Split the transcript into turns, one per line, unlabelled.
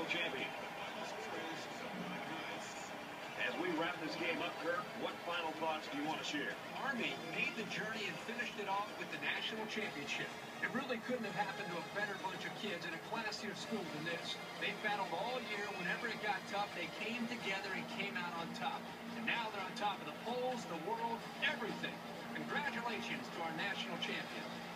champion. As we wrap this game up, Kirk, what final thoughts do you want to share?
Army made the journey and finished it off with the national championship. It really couldn't have happened to a better bunch of kids in a classier school than this. They battled all year. Whenever it got tough, they came together and came out on top. And now they're on top of the polls, the world, everything. Congratulations to our national champion.